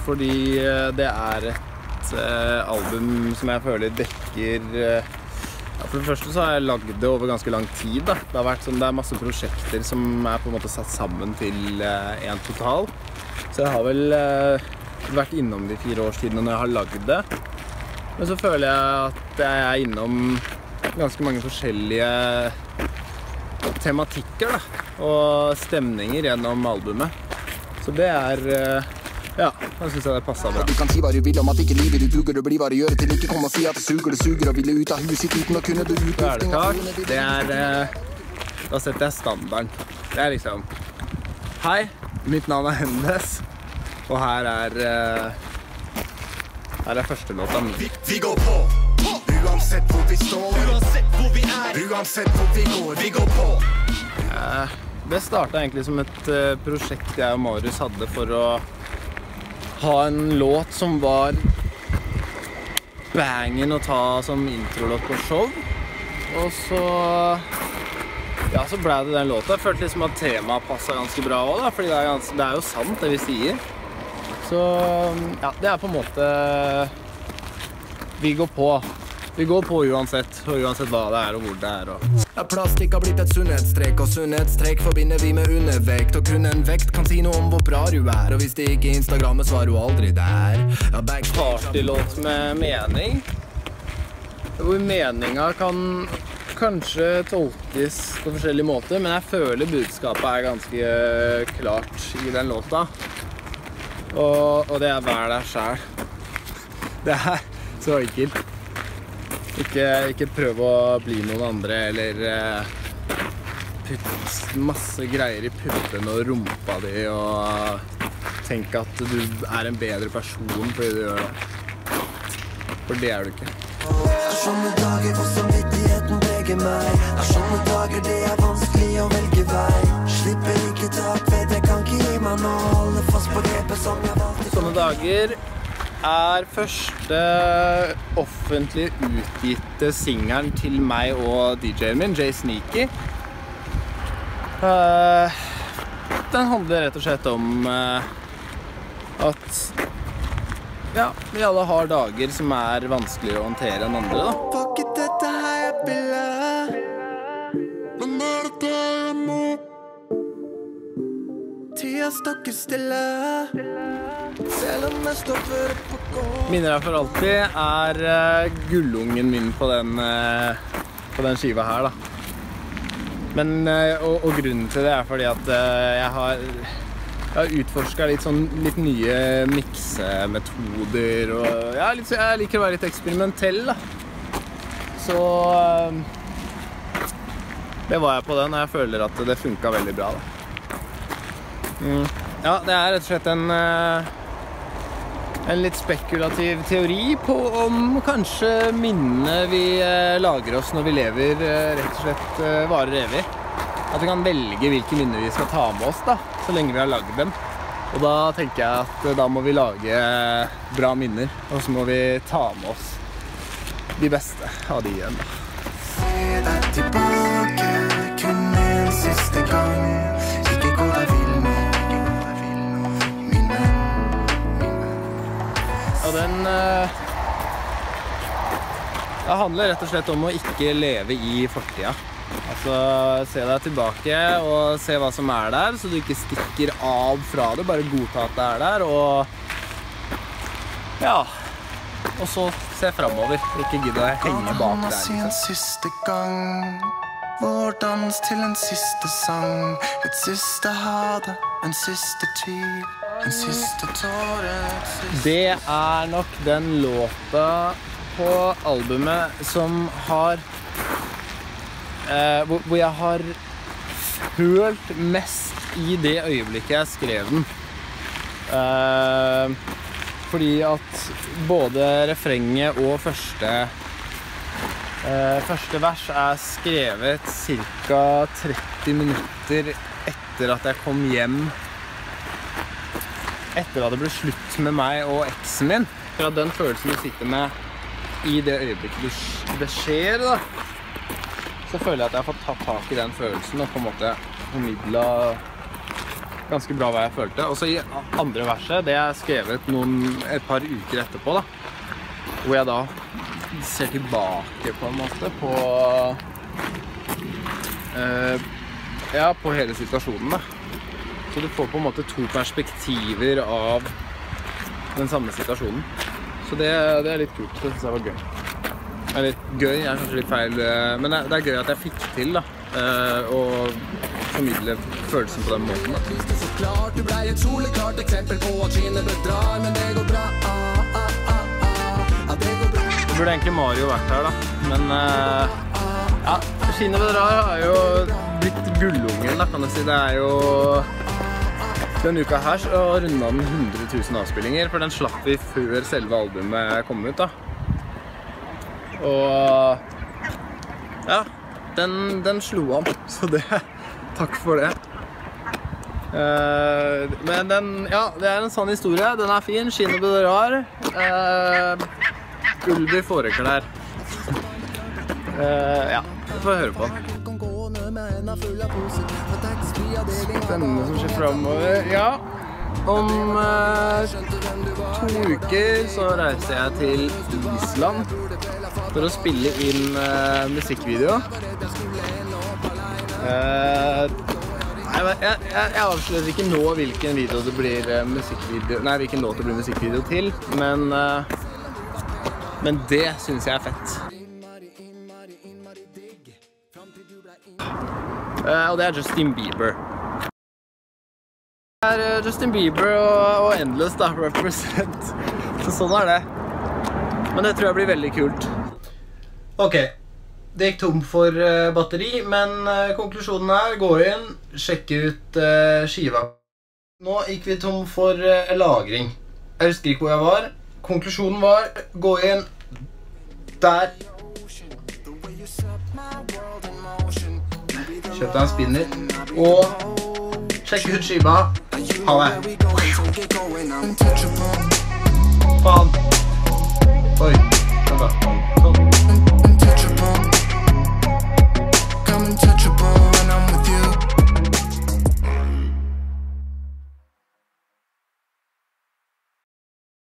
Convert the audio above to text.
fordi det et album som jeg føler dekker for det første så har jeg lagd det over ganske lang tid da. Det har vært sånn, det masse prosjekter som på en måte satt sammen til en total. Så jeg har vel vært innom de 4 årstidene når jeg har lagd det. Men så føler jeg at jeg innom ganske mange forskjellige tematikker da, og stemninger gjennom albumet. Så det ja, jeg synes det passet bra. Du kan si hva du vil om at ikke livet du duger, det blir hva du gjør til ikke kom og si at det suger og ville ut av huset uten å kunne du ut. Kvelertak, det da setter jeg standarden. Det liksom, hei, mitt navn Hennes, og her første låta min. Vi går på, uansett hvor vi står, uansett hvor vi uansett hvor vi går på. Det startet egentlig som et prosjekt jeg og Marius hadde for å ha en låt som var bangen å ta som introlåt på show. Og så ble det den låta. Jeg følte liksom at temaet passet ganske bra også da, fordi det jo sant det vi sier. Så ja, det på en måte vi går på. Vi går på uansett, og uansett hva det og hvor det og... Plastikk har blitt et sunnhetstrekk, og sunnhetstrekk forbinder vi med undervekt. Og kun en vekt kan si noe om hvor bra du og hvis det ikke Instagrammet så du aldri der. Partylåt med mening, hvor meninga kan kanskje tolkes på forskjellige måter, men jeg føler budskapet ganske klart i den låta. Og det vær deg selv. Det så enkelt. Ikke prøve å bli noen andre, eller putte masse greier i puppen og rumpa di, og tenke at du en bedre person fordi du gjør det. For det du ikke. Sånne dager hvor samvittigheten preger meg. Sånne dager det vanskelig å velge vei. Slipper ikke tak, vet jeg kan ikke gi meg nå. Holde fast på grepet som jeg valgte. Sånne dager første offentlig utgitte singelen til meg og DJ-en min, Jay Sneaky. Den handler rett og slett om at ja, vi alle har dager som vanskeligere å håndtere enn andre da. Fuck it, dette her jeg ville. Men det jeg må. Tida stokker stille. Selv om jeg stopper på gå. Minner jeg for alltid gullungen min på den skiva her da. Men, og grunnen til det fordi at jeg har utforsket litt nye miksemetoder, og jeg liker å være litt eksperimentell da. Så det var jeg på den, og jeg føler at det funket veldig bra da. Ja, det rett og slett en litt spekulativ teori på om kanskje minnene vi lager oss når vi lever rett og slett varer evig. At vi kan velge hvilke minner vi skal ta med oss da, så lenge vi har laget dem. Og da tenker jeg at da må vi lage bra minner, og så må vi ta med oss de beste av de igjen da. Se deg tilbake, kun en siste gang. Ikke gå deg vill nå, min venn. Og den det handler rett og slett om å ikke leve i fortida. Altså, se deg tilbake og se hva som der, så du ikke stikker av fra det, bare godta at det der, og ja, og så se fremover, ikke gidde å henge bak der. Si en siste gang, vår dans til en siste sang, et siste ha det, en siste tvil, en siste tåre. Det nok den låta på albumet som har hvor jeg har følt mest i det øyeblikket jeg skrev den. Fordi at både refrenget og første vers skrevet cirka 30 minutter etter at jeg kom hjem, etter at det ble slutt med meg og eksen min. For at den følelsen du sitter med i det øyeblikket det skjer da, så føler jeg at jeg har fått tatt tak i den følelsen og på en måte formidlet ganske bra hva jeg følte. Og så i andre verset, det er skrevet et par uker etterpå da, hvor jeg da ser tilbake på en måte på på hele situasjonen da. Så du får på en måte to perspektiver av den samme situasjonen. Så det er litt kult, det synes jeg var gøy. Eller gøy er kanskje litt feil, men det er gøy at jeg fikk til da, å formidle følelsen på den måten da. Så klart, du ble et soleklart eksempel på at skinnet bedrar, men det går bra, det går bra. Det burde egentlig Mario vært her da, men ja, skinnet bedrar har jo blitt gullungen da, kan jeg si. Det er jo denne uka her så rundet den 100 000 avspillinger, for den slapp vi før selve albumet kom ut da. Og ja, den slo an, så takk for det. Men ja, det er en sann historie, den er fin, skinnet bedrar, Ulvi fåreklær. Ja, vi får høre på den. Spennende som skjer fremover. Ja, om 2 uker så reiser jeg til Island for å spille inn musikkvideo. Jeg avslører ikke nå hvilken video det blir hvilken låt det blir musikkvideo til, men det synes jeg er fett. Og det er Justin Bieber. Det er Justin Bieber og Endless da, represent. Så sånn er det. Men det tror jeg blir veldig kult. Ok, det gikk tom for batteri, men konklusjonen er, gå inn, sjekke ut skiva. Nå gikk vi tom for lagring. Jeg husker ikke hvor jeg var. Konklusjonen var, gå inn der. Kjøp deg en spinner, og sjekk ut skiva. Ha det. Faen. Oi, vent da. Sånn.